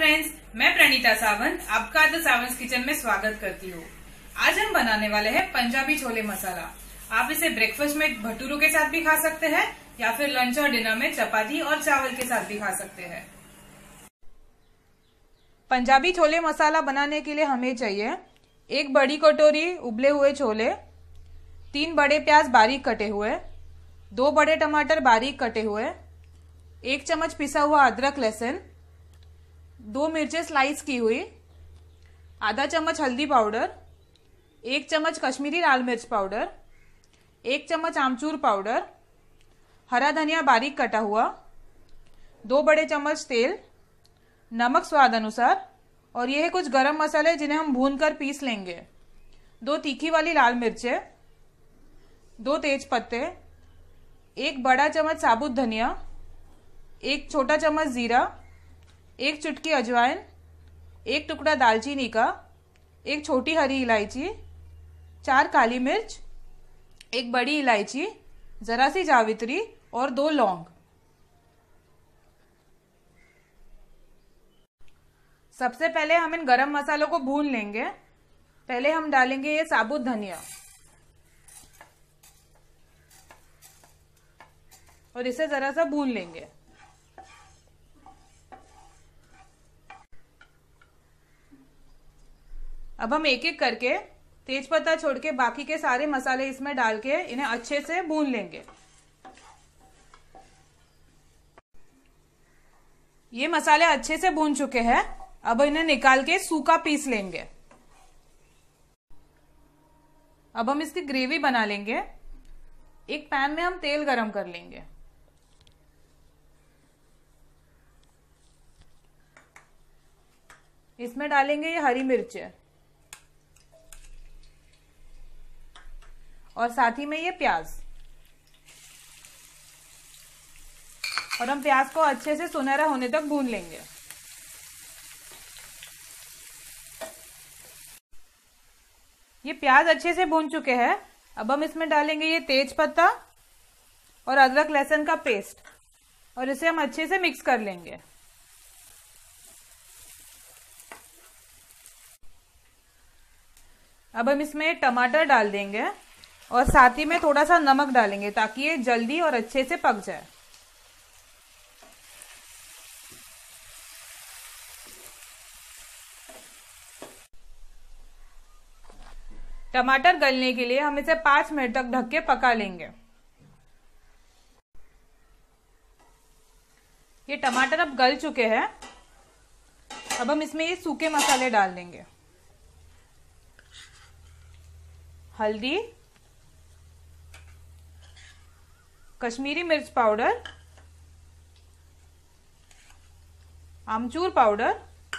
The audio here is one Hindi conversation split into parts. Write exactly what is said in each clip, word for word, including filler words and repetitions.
फ्रेंड्स, मैं प्रणीता सावंत आपका द सावंत किचन में स्वागत करती हूँ। आज हम बनाने वाले हैं पंजाबी छोले मसाला। आप इसे ब्रेकफास्ट में भटूरों के साथ भी खा सकते हैं या फिर लंच और डिनर में चपाती और चावल के साथ भी खा सकते हैं। पंजाबी छोले मसाला बनाने के लिए हमें चाहिए एक बड़ी कटोरी उबले हुए छोले, तीन बड़े प्याज बारीक कटे हुए, दो बड़े टमाटर बारीक कटे हुए, एक चम्मच पिसा हुआ अदरक लहसुन, दो मिर्चें स्लाइस की हुई, आधा चम्मच हल्दी पाउडर, एक चम्मच कश्मीरी लाल मिर्च पाउडर, एक चम्मच आमचूर पाउडर, हरा धनिया बारीक कटा हुआ, दो बड़े चम्मच तेल, नमक स्वाद अनुसार और ये है कुछ गरम मसाले जिन्हें हम भूनकर पीस लेंगे, दो तीखी वाली लाल मिर्चें, दो तेज पत्ते, एक बड़ा चम्मच साबुत धनिया, एक छोटा चम्मच जीरा, एक चुटकी अजवाइन, एक टुकड़ा दालचीनी का, एक छोटी हरी इलायची, चार काली मिर्च, एक बड़ी इलायची, जरा सी जावित्री और दो लौंग। सबसे पहले हम इन गरम मसालों को भून लेंगे। पहले हम डालेंगे ये साबुत धनिया और इसे जरा सा भून लेंगे। अब हम एक एक करके तेज पत्ता छोड़ के बाकी के सारे मसाले इसमें डाल के इन्हें अच्छे से भून लेंगे। ये मसाले अच्छे से भून चुके हैं। अब इन्हें निकाल के सूखा पीस लेंगे। अब हम इसकी ग्रेवी बना लेंगे। एक पैन में हम तेल गरम कर लेंगे। इसमें डालेंगे ये हरी मिर्चें और साथ ही में ये प्याज, और हम प्याज को अच्छे से सुनहरा होने तक भून लेंगे। ये प्याज अच्छे से भून चुके हैं। अब हम इसमें डालेंगे ये तेज पत्ता और अदरक लहसुन का पेस्ट और इसे हम अच्छे से मिक्स कर लेंगे। अब हम इसमें टमाटर डाल देंगे और साथ ही में थोड़ा सा नमक डालेंगे ताकि ये जल्दी और अच्छे से पक जाए। टमाटर गलने के लिए हम इसे पांच मिनट तक ढक के पका लेंगे। ये टमाटर अब गल चुके हैं। अब हम इसमें ये सूखे मसाले डाल देंगे। हल्दी, कश्मीरी मिर्च पाउडर, आमचूर पाउडर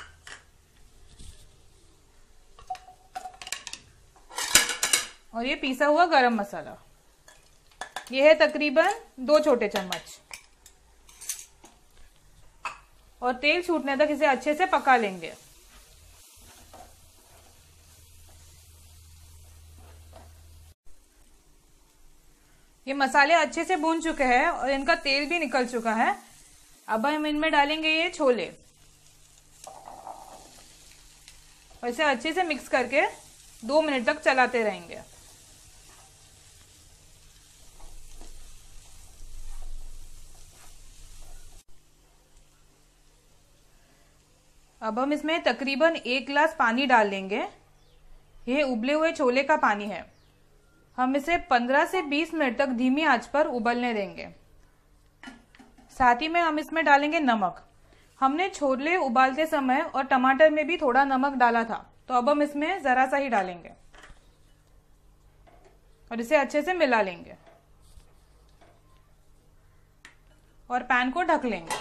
और ये पीसा हुआ गरम मसाला। ये है तकरीबन दो छोटे चम्मच और तेल छूटने तक इसे अच्छे से पका लेंगे। ये मसाले अच्छे से भून चुके हैं और इनका तेल भी निकल चुका है। अब हम इनमें डालेंगे ये छोले और इसे अच्छे से मिक्स करके दो मिनट तक चलाते रहेंगे। अब हम इसमें तकरीबन एक गिलास पानी डाल लेंगे। ये उबले हुए छोले का पानी है। हम इसे पंद्रह से बीस मिनट तक धीमी आंच पर उबलने देंगे। साथ ही में हम इसमें डालेंगे नमक। हमने छोले उबालते समय और टमाटर में भी थोड़ा नमक डाला था, तो अब हम इसमें जरा सा ही डालेंगे और इसे अच्छे से मिला लेंगे और पैन को ढक लेंगे।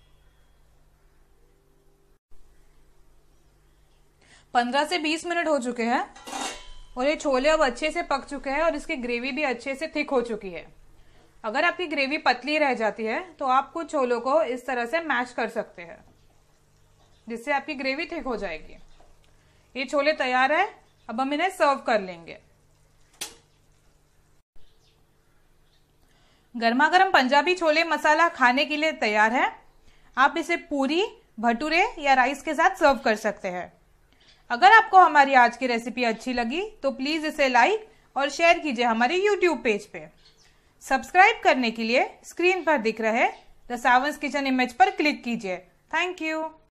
पंद्रह से बीस मिनट हो चुके हैं और ये छोले अब अच्छे से पक चुके हैं और इसकी ग्रेवी भी अच्छे से थिक हो चुकी है। अगर आपकी ग्रेवी पतली रह जाती है तो आप कुछ छोलों को इस तरह से मैश कर सकते हैं, जिससे आपकी ग्रेवी थिक हो जाएगी। ये छोले तैयार है। अब हम इन्हें सर्व कर लेंगे। गर्मा गर्म पंजाबी छोले मसाला खाने के लिए तैयार है। आप इसे पूरी, भटूरे या राइस के साथ सर्व कर सकते हैं। अगर आपको हमारी आज की रेसिपी अच्छी लगी तो प्लीज इसे लाइक और शेयर कीजिए हमारे यूट्यूब पेज पे। सब्सक्राइब करने के लिए स्क्रीन पर दिख रहे द सावंत किचन इमेज पर क्लिक कीजिए। Thank you.